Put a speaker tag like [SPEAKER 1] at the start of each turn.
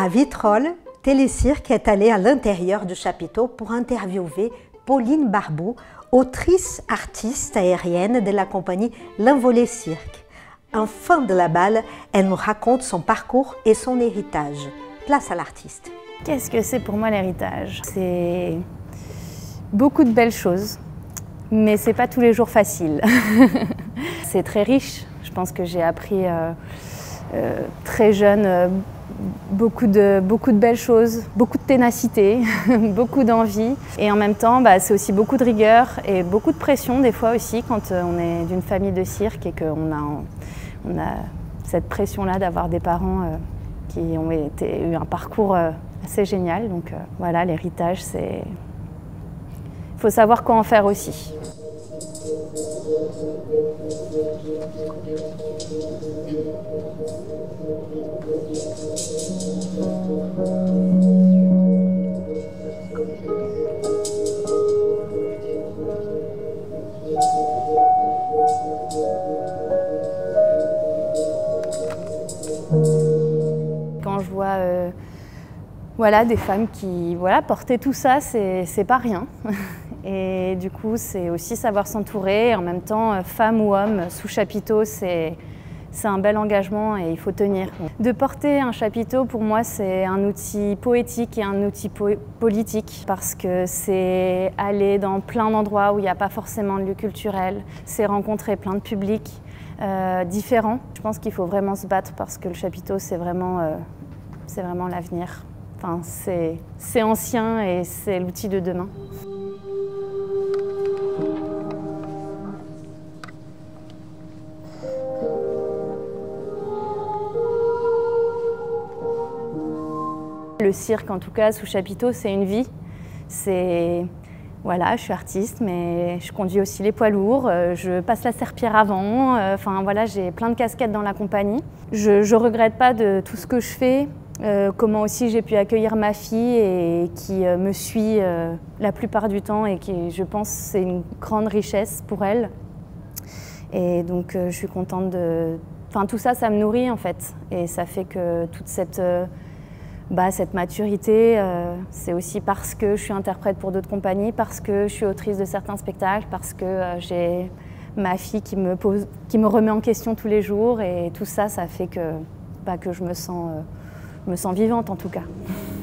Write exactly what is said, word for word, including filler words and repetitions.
[SPEAKER 1] À Vitrolles, Télécirque est allé à l'intérieur du chapiteau pour interviewer Pauline Barbeau, autrice artiste aérienne de la compagnie L'Envolée Cirque. En fin de la balle, elle nous raconte son parcours et son héritage. Place à l'artiste.
[SPEAKER 2] Qu'est-ce que c'est pour moi l'héritage? C'est beaucoup de belles choses, mais c'est pas tous les jours facile. C'est très riche. Je pense que j'ai appris euh, euh, très jeune euh, beaucoup de, beaucoup de belles choses, beaucoup de ténacité, beaucoup d'envie. Et en même temps, bah, c'est aussi beaucoup de rigueur et beaucoup de pression des fois aussi quand on est d'une famille de cirque et qu'on a, on a cette pression-là d'avoir des parents euh, qui ont été, eu un parcours euh, assez génial. Donc euh, voilà, l'héritage, c'est... Il faut savoir quoi en faire aussi. Quand je vois euh, voilà, des femmes qui voilà, porter tout ça, c'est pas rien. Et du coup, c'est aussi savoir s'entourer. En même temps, femme ou homme, sous chapiteau, c'est un bel engagement et il faut tenir. De porter un chapiteau, pour moi, c'est un outil poétique et un outil po politique parce que c'est aller dans plein d'endroits où il n'y a pas forcément de lieu culturel. C'est rencontrer plein de publics euh, différents. Je pense qu'il faut vraiment se battre parce que le chapiteau, c'est vraiment, euh, c'est vraiment l'avenir. Enfin, c'est ancien et c'est l'outil de demain. Le cirque, en tout cas, sous chapiteau, c'est une vie. C'est, voilà, je suis artiste, mais je conduis aussi les poids lourds, je passe la serpillière avant, enfin voilà, j'ai plein de casquettes dans la compagnie. Je ne regrette pas de tout ce que je fais, euh, comment aussi j'ai pu accueillir ma fille et qui euh, me suit euh, la plupart du temps et qui, je pense, c'est une grande richesse pour elle. Et donc, euh, je suis contente de... Enfin, tout ça, ça me nourrit, en fait. Et ça fait que toute cette... Euh, Bah, cette maturité, euh, c'est aussi parce que je suis interprète pour d'autres compagnies, parce que je suis autrice de certains spectacles, parce que euh, j'ai ma fille qui me, pose, qui me remet en question tous les jours et tout ça, ça fait que, bah, que je me sens, euh, me sens vivante en tout cas.